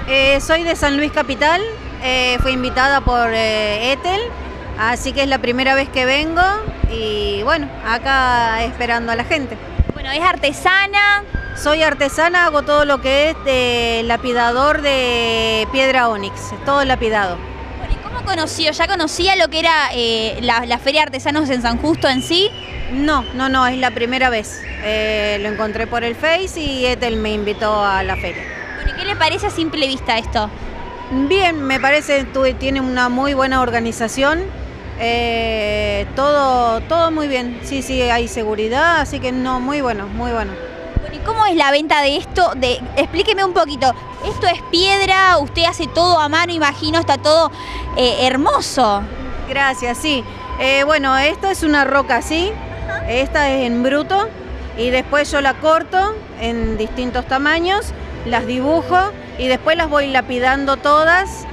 Soy de San Luis Capital, fui invitada por Ethel, así que es la primera vez que vengo y bueno, acá esperando a la gente. Bueno, es artesana. Soy artesana, hago todo lo que es de lapidador de piedra ónix, todo lapidado. Bueno, ¿y cómo conoció? ¿Ya conocía lo que era la Feria de Artesanos en San Justo en sí? No, es la primera vez. Lo encontré por el Face y Ethel me invitó a la feria. Bueno, ¿y qué le parece a simple vista esto? Bien, me parece que tiene una muy buena organización, todo muy bien, sí, hay seguridad, así que no, muy bueno, muy bueno. Bueno, ¿y cómo es la venta de esto? Explíqueme un poquito, esto es piedra, usted hace todo a mano, imagino, está todo hermoso. Gracias, sí. Bueno, esto es una roca así, esta es en bruto y después yo la corto en distintos tamaños, las dibujo y después las voy lapidando todas,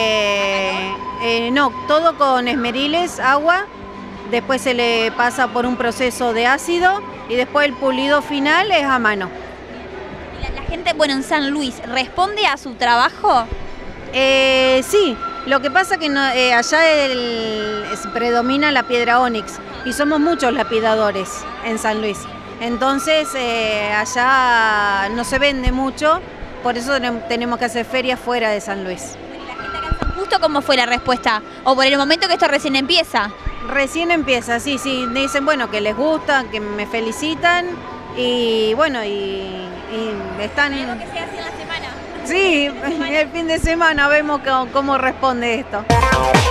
no, todo con esmeriles, agua, después se le pasa por un proceso de ácido y después el pulido final es a mano. La gente, bueno, en San Luis, ¿responde a su trabajo? Sí, lo que pasa que no, allá predomina la piedra ónix y somos muchos lapidadores en San Luis, entonces allá no se vende mucho. Por eso tenemos que hacer ferias fuera de San Luis. ¿Y la gente acá en San Justo cómo fue la respuesta? ¿O por el momento que esto recién empieza? Recién empieza, sí. Me dicen, bueno, que les gusta, que me felicitan y bueno, y están... Esperemos que sea así en la semana. Sí, el fin de semana vemos cómo responde esto.